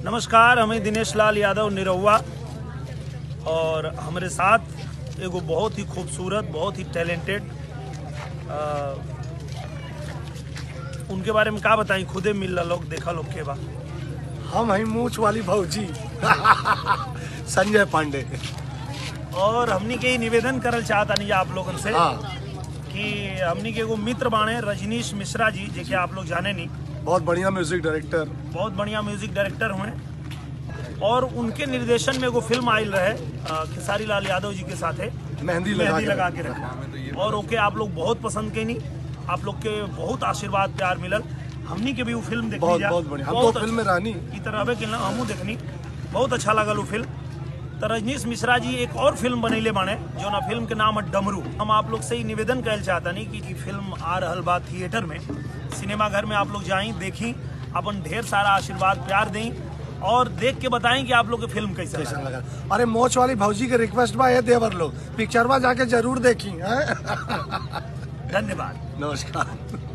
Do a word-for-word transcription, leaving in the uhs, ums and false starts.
नमस्कार, हमें दिनेश लाल यादव निरहुआ और हमारे साथ एगो बहुत ही खूबसूरत, बहुत ही टैलेंटेड, उनके बारे में का बताई, खुदे मिल लोग देखा लोग के बा। हम हैं मूछ वाली भौजी संजय पांडे। और हमनी के निवेदन करल चाहता नहीं आप लोगन से हाँ। कि हमनी के एगो मित्र बाणे रजनीश मिश्रा जी, जेके आप लोग जाने नहीं, बहुत बढ़िया म्यूजिक डायरेक्टर, बहुत बढ़िया म्यूजिक डायरेक्टर हुए और उनके निर्देशन में एगो फिल्म आयल रहे खेसारी लाल यादव जी के साथ है, मेहंदी लगा मेहंदी के लगा के रखा, और ओके आप लोग बहुत पसंद के नहीं, आप लोग के बहुत आशीर्वाद प्यार मिलल। हमनी के भी वो फिल्म देखनी बहुत जा, बहुत बढ़िया। हम बहुत तो फिल्म में रानी की तरह के हमू देखनी, बहुत अच्छा लगल वो फिल्म। तो रजनीश मिश्रा जी एक और फिल्म बनैले बाने जो ना फिल्म के नाम है डमरू। हम आप लोग से ही निवेदन कहल चाहता नहीं कि, कि फिल्म आ रहल बा थिएटर में, सिनेमा घर में आप लोग जाई, देखी, अपन ढेर सारा आशीर्वाद प्यार दें और देख के बताएं कि आप लोग की फिल्म कैसा कैसा लगा। अरे मोच वाली भौजी के रिक्वेस्ट बा, ये देवर लोग पिक्चर में जाके जरूर देखी। धन्यवाद, नमस्कार।